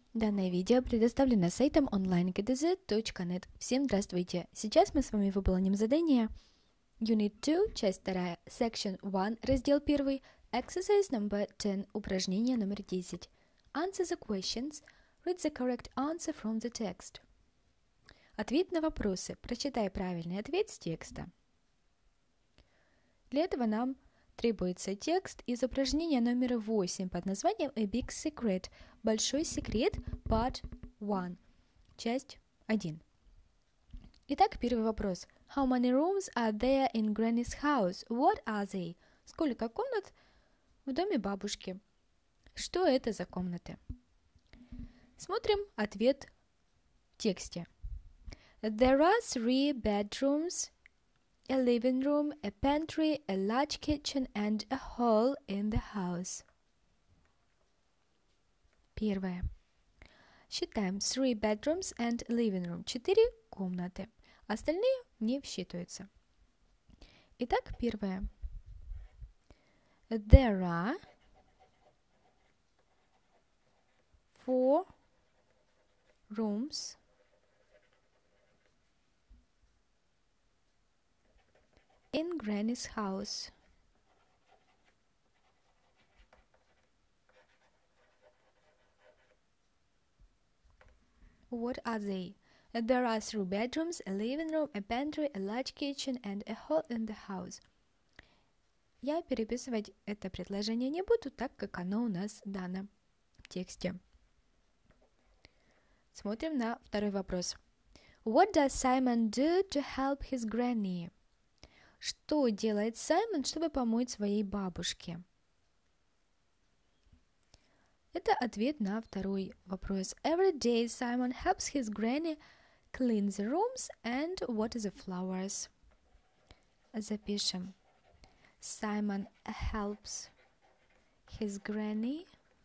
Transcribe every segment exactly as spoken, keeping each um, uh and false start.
Данное видео предоставлено сайтом онлайн ка дэ зет точка нет. Всем здравствуйте! Сейчас мы с вами выполним задание Unit два, часть вторая, Section один, раздел один, Exercise number ten, упражнение номер десять. Answer the questions. Read the correct answer from the text. Ответ на вопросы. Прочитай правильный ответ с текста. Для этого нам требуется текст из упражнения номер восемь под названием A Big Secret. Большой секрет, Part один, часть один. Итак, первый вопрос. How many rooms are there in Granny's house? What are they? Сколько комнат в доме бабушки? Что это за комнаты? Смотрим ответ в тексте. There are three bedrooms, a living room, a pantry, a large kitchen and a hall in the house. Первое. Считаем three bedrooms and living room. Четыре комнаты. Остальные не считываются. Итак, первое. There are four rooms in Granny's house. What are they? There are three bedrooms, a living room, a pantry, a large kitchen and a hall in the house. Я переписывать это предложение не буду, так как оно у нас дано в тексте. Смотрим на второй вопрос. What does Simon do to help his granny? Что делает Саймон, чтобы помочь своей бабушке? Это ответ на второй вопрос. Every day Simon helps his granny clean the rooms and water the flowers. Запишем. Simon helps his granny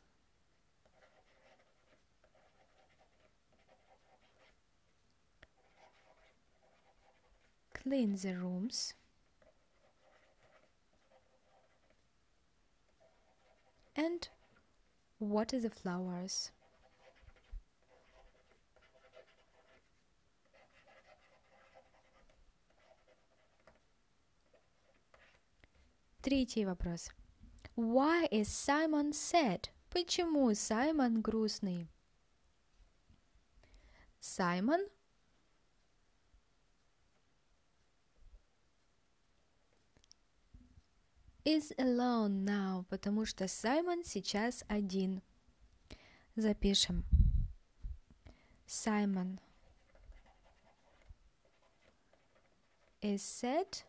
clean the rooms and water the flowers. Третий вопрос. Why is Simon sad? Почему Саймон грустный? Саймон is alone now, потому что Саймон сейчас один. Запишем. Simon is sad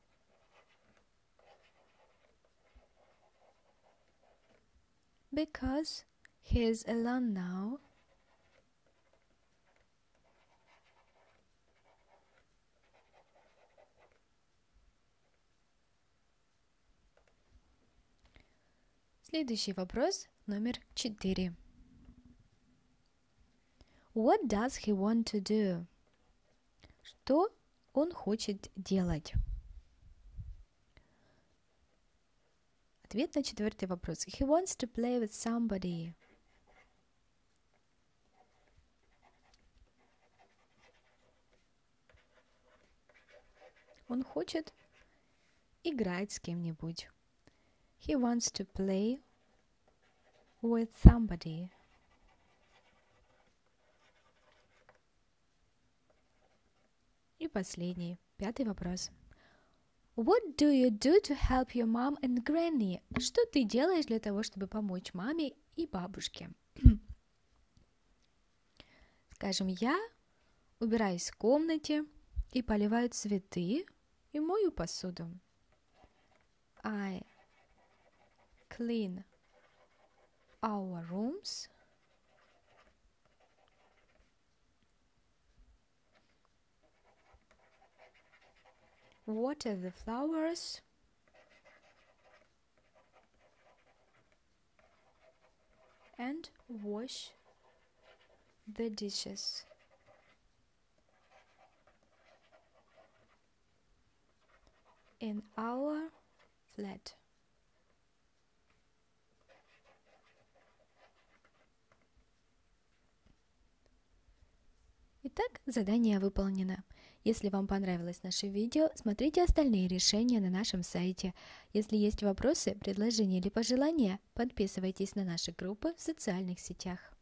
because he is alone now. Следующий вопрос, номер четыре. What does he want to do? Что он хочет делать? Ответ на четвертый вопрос. He wants to play with somebody. Он хочет играть с кем-нибудь. He wants to play with somebody. И последний, пятый вопрос. What do you do to help your mom and granny? Что ты делаешь для того, чтобы помочь маме и бабушке? Скажем, я убираюсь в комнате и поливаю цветы и мою посуду. I clean our rooms water the flowers and wash the dishes. In our flat. Итак, задание выполнено. Если вам понравилось наше видео, смотрите остальные решения на нашем сайте. Если есть вопросы, предложения или пожелания, подписывайтесь на наши группы в социальных сетях.